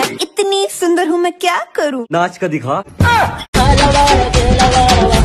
इतनी सुंदर हूँ मैं क्या करूँ? नाच कर दिखा।